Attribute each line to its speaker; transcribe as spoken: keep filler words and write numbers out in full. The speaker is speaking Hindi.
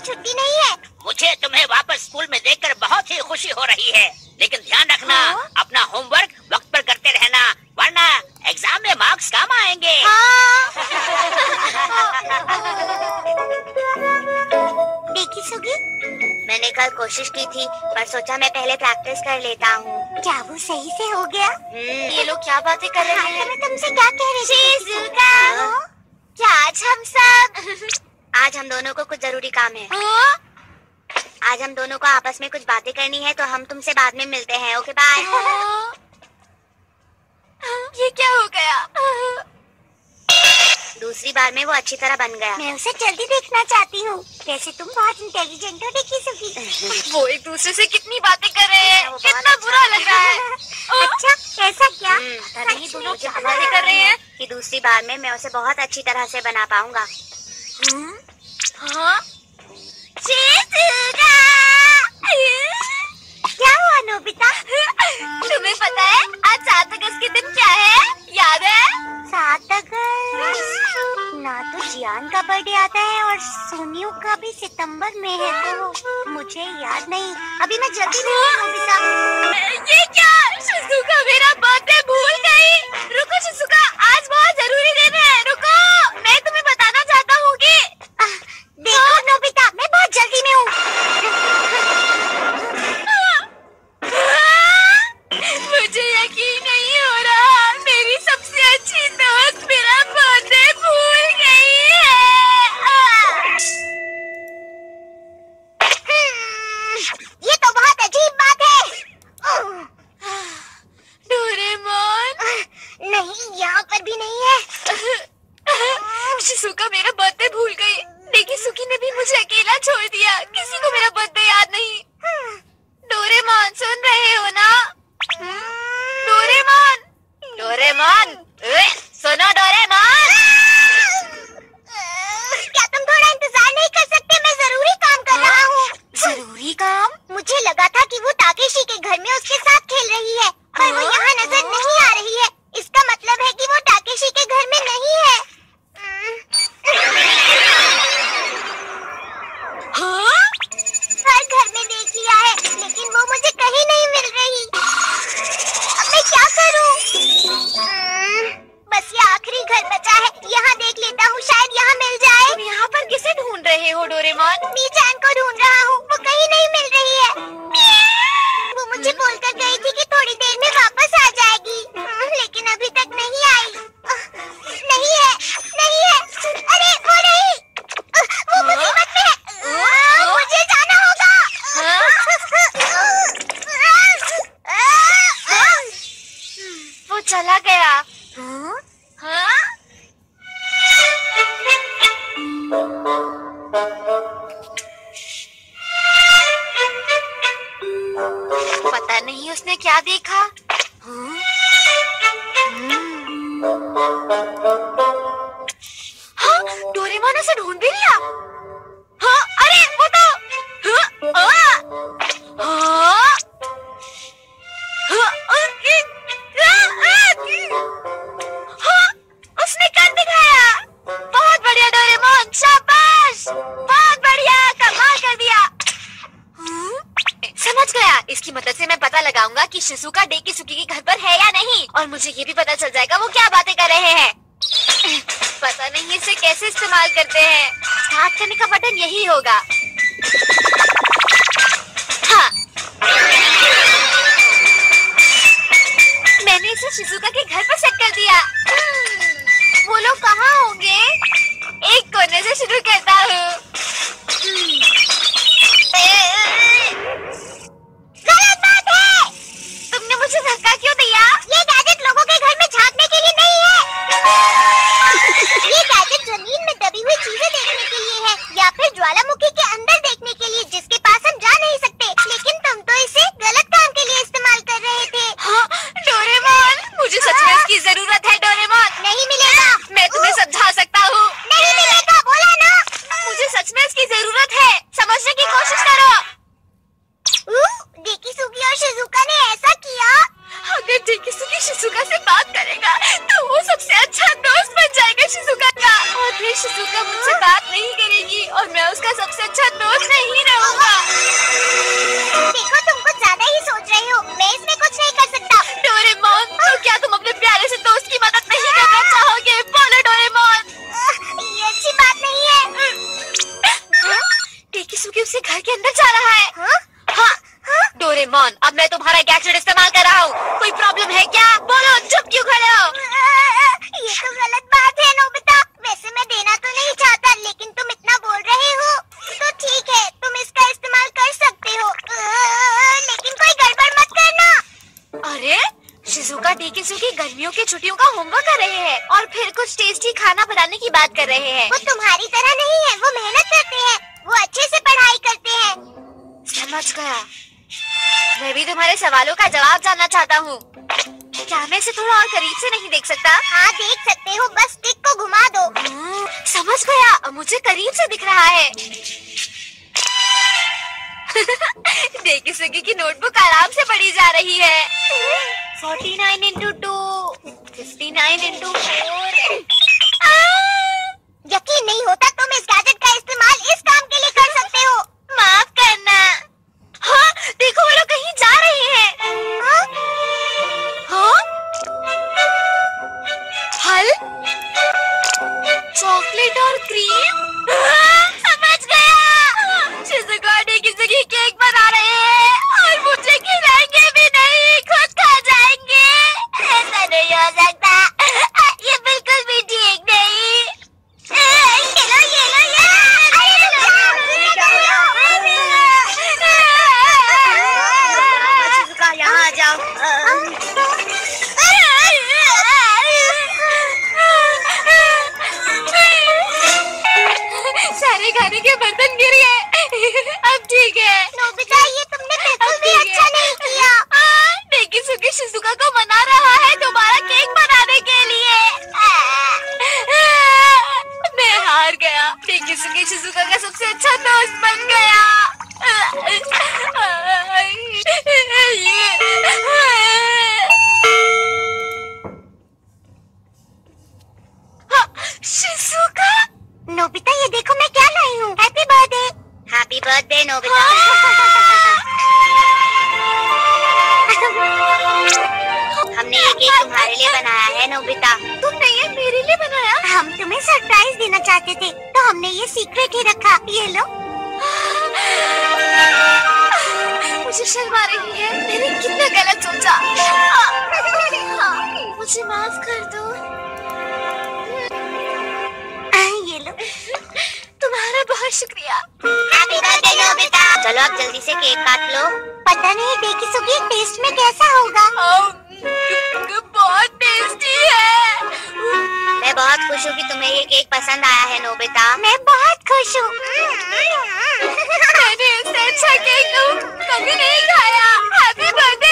Speaker 1: छुट्टी नहीं है।
Speaker 2: मुझे तुम्हें वापस स्कूल में देखकर बहुत ही खुशी हो रही है, लेकिन ध्यान रखना हाँ? अपना होमवर्क वक्त पर करते रहना, वरना एग्जाम में मार्क्स कम आएंगे।
Speaker 1: हाँ। देखी सुगी, मैंने कल कोशिश की थी पर सोचा मैं पहले प्रैक्टिस कर लेता हूँ। क्या वो सही से हो गया?
Speaker 3: ये लोग क्या बातें कर रहे हैं?
Speaker 1: मैं तुमसे क्या कह रही थी? क्या आज हम सब आज हम दोनों को कुछ जरूरी काम है।
Speaker 3: हाँ?
Speaker 1: आज हम दोनों को आपस में कुछ बातें करनी है, तो हम तुमसे बाद में मिलते हैं। Okay bye.
Speaker 3: ये क्या हो गया?
Speaker 1: दूसरी बार में वो अच्छी तरह बन गया। मैं उसे जल्दी देखना चाहती हूँ। वैसे तुम बहुत इंटेलिजेंट हो देखी सुगी।
Speaker 3: वो एक दूसरे से कितनी बातें कर रहे हैं, कितना बुरा लग रहा है।
Speaker 1: अच्छा ऐसा क्या?
Speaker 3: पता नहीं दोनों क्या बातें कर रहे हैं
Speaker 1: कि दूसरी बार में मैं उसे बहुत अच्छी तरह से बना पाऊंगा।
Speaker 3: हाँ?
Speaker 1: क्या हुआ नोबिता?
Speaker 3: तुम्हें पता है आज सात अगस्त के दिन क्या है? याद है?
Speaker 1: सात अगस्त ना तो जियान का बर्थडे आता है और सोनियो का भी सितंबर में है, तो मुझे याद नहीं। अभी मैं जल्दी नोबिता।
Speaker 3: ये क्या? शिजुका मेरा बर्थडे भूल गई। रुको शिजुका, आज बहुत जरूरी दिन है। रुको, मैं तुम्हें बताना चाहता हूँ कि
Speaker 1: देखो नोबिता, मैं बहुत जल्दी में हूँ।
Speaker 3: मुझे यकीन नहीं हो रहा, मेरी सबसे अच्छी दोस्त मेरा बर्थडे भूल गई है।
Speaker 1: ये तो बहुत अजीब बात है।
Speaker 3: डोरेमोन?
Speaker 1: नहीं, यहाँ पर भी नहीं है।
Speaker 3: शिजुका मेरा बर्थडे भूल गई। देखी सुकी ने भी मुझे अकेला छोड़ दिया। किसी को मेरा बर्थडे याद नहीं। डोरेमोन सुन रहे हो ना? डोरेमोन, डोरेमोन, सुनो डोरेमोन।
Speaker 1: क्या तुम थोड़ा इंतजार नहीं कर सकते? मैं जरूरी काम कर रहा हूँ।
Speaker 3: जरूरी काम?
Speaker 1: मुझे लगा था कि वो ताकेशी के घर में उसके साथ खेल रही है, पर वो यहाँ नजर नहीं आ रही है। इसका मतलब है कि वो ताकेशी के घर में नहीं है।
Speaker 3: हाँ?
Speaker 1: हर घर में देख लिया है, लेकिन वो मुझे कहीं नहीं मिल रही। अब मैं क्या करूं? बस ये आखिरी घर बचा है, यहाँ देख लेता हूँ, शायद यहाँ मिल जाए।
Speaker 3: तुम यहाँ पर किसे ढूंढ रहे हो डोरेमोन?
Speaker 1: मीचान को ढूंढ रहा हूँ, वो कहीं नहीं मिल रही है। वो मुझे बोलकर गई थी कि थोड़ी देर में वापस आ जाएगी, लेकिन अभी तक नहीं आई। नहीं है, नहीं है। अरे वो नहीं, वो मुसीबत में है। मुझे जाना होगा।
Speaker 3: वो चला गया। हाँ? पता नहीं उसने क्या देखा। हाँ? हाँ, डोरेमोन उसे ढूंढ भी लिया। हाँ, अरे वो तो हाँ, हाँ, हाँ, हाँ, उसने कर दिखाया। बहुत बढ़िया डोरेमोन, शाबाश, बहुत बढ़िया, कमाल कर दिया। समझ गया। इसकी मदद से मैं पता लगाऊंगा कि शिजुका डेकिसुकी के घर पर है या नहीं, और मुझे ये भी पता चल जाएगा वो क्या बातें कर रहे हैं। पता नहीं इसे कैसे इस्तेमाल करते हैं। स्टार्ट करने का बटन यही होगा। हाँ, मैंने इसे शिजुका के घर पर सेट कर दिया। वो लोग कहाँ होंगे? एक कोने से शुरू करता हूँ।
Speaker 1: गलत बात है।
Speaker 3: तुमने मुझे धक्का क्यों दिया?
Speaker 1: ये गैजेट लोगों के घर में झांकने के लिए नहीं है। ये गैजेट जमीन में दबी हुई चीजें देखने के लिए है, या फिर ज्वालामुखी के अंदर देखने के लिए, जिसके पास हम जा नहीं सकते। लेकिन तुम तो इसे गलत काम के लिए इस्तेमाल कर रहे थे।
Speaker 3: हाँ, डोरेमोन, मुझे सच में इसकी जरूरत है। डोरेमोन,
Speaker 1: नहीं मिलेगा।
Speaker 3: मैं तुम्हें समझा सकता हूँ।
Speaker 1: नहीं मिलेगा, बोला ना।
Speaker 3: मुझे सच में इसकी जरूरत है, समझने की कोशिश करो।
Speaker 1: डेकिसुकी और शिजुका ने ऐसा किया।
Speaker 3: अगर डेकिसुकी शिजुका से बात करेगा तो वो सबसे अच्छा दोस्त बन जाएगा शिजुका का, और फिर शिजुका मुझसे बात नहीं करेगी और मैं उसका सबसे अच्छा दोस्त तरकीब से घर के अंदर जा रहा है।
Speaker 1: हाँ?
Speaker 3: हाँ, हाँ? डोरेमोन, अब मैं तुम्हारा गैजेट इस्तेमाल कर रहा हूँ। कोई प्रॉब्लम है क्या? बोलो, चुप क्यों खड़े हो?
Speaker 1: ये तो गलत बात है नोबिता। वैसे मैं देना तो नहीं चाहता, लेकिन तुम इतना बोल रहे हो तो ठीक है, तुम इसका इस्तेमाल कर सकते हो, लेकिन कोई गड़बड़ मत करना।
Speaker 3: अरे, शिजुका डेकिसुकी गर्मियों की छुट्टियों का होमवर्क कर रहे हैं और फिर कुछ टेस्टी खाना बनाने की बात कर रहे हैं।
Speaker 1: वो तुम्हारी तरह नहीं है, वो मेहनत करते हैं, वो अच्छे से पढ़ाई करते हैं।
Speaker 3: समझ गया। मैं भी तुम्हारे सवालों का जवाब जानना चाहता हूँ। क्या मैं इसे थोड़ा और करीब से नहीं देख सकता?
Speaker 1: हाँ देख सकते हो, बस स्टिक को घुमा दो।
Speaker 3: हाँ, समझ गया, मुझे करीब से दिख रहा है। डेकिसुकी की नोटबुक आराम से पढ़ी जा रही है। Forty nine into two, fifty nine into four.
Speaker 1: यकीन नहीं होता तुम इस गैजेट का इस्तेमाल इस काम के लिए कर सकते हो।
Speaker 3: माफ करना। हाँ, देखो वो लोग कहीं जा रहे हैं।
Speaker 1: हाँ?
Speaker 3: हाँ? फल, चॉकलेट और क्रीम। हाँ, समझ गया। शिजुका डेकिसुकी केक बना रहे हैं और मुझे खिलाएंगे भी नहीं, खुद खा जाएंगे। ऐसा नहीं हो सकता, ये बिल्कुल भी ठीक नहीं।
Speaker 1: ये लो, ये लो, ये लो। अरे
Speaker 2: शिजुका, यहाँ आ जाओ।
Speaker 3: सारे खाने के बर्तन गिर गए। अब ठीक है।
Speaker 1: नोबिता, ये तुमने बिल्कुल भी अच्छा नहीं किया।
Speaker 3: डेकिसुकी शिजुका को मना रहा है दोबारा केक बनाने के लिए। मैं हार गया। डेकिसुकी शिजुका का सबसे अच्छा दोस्त बन गया। शिजुका,
Speaker 1: नोबिता, ये देखो मैं क्या लाई हूँ। Happy birthday.
Speaker 2: Happy birthday Nobita. हमने ये केक तुम्हारे लिए बनाया है नोबिता।
Speaker 3: तुमने ये मेरे लिए बनाया?
Speaker 1: हम तुम्हें सरप्राइज देना चाहते थे, तो हमने ये सीक्रेट ही रखा। ये लो।
Speaker 3: मुझे शर्म आ रही है, मैंने कितना गलत सोचा। मुझे माफ कर दो।
Speaker 1: ये लो।
Speaker 3: तुम्हारा बहुत शुक्रिया।
Speaker 2: Happy birthday Nobita. चलो अब जल्दी से केक काट लो।
Speaker 1: पता नहीं डेकिसुकी टेस्ट में कैसा होगा।
Speaker 3: बहुत टेस्टी है।
Speaker 2: मैं बहुत खुश हूँ कि तुम्हें ये केक पसंद आया है नोबिता।
Speaker 1: मैं बहुत खुश हूँ।
Speaker 3: मैंने इससे अच्छा केक कभी नहीं खाया। Happy birthday.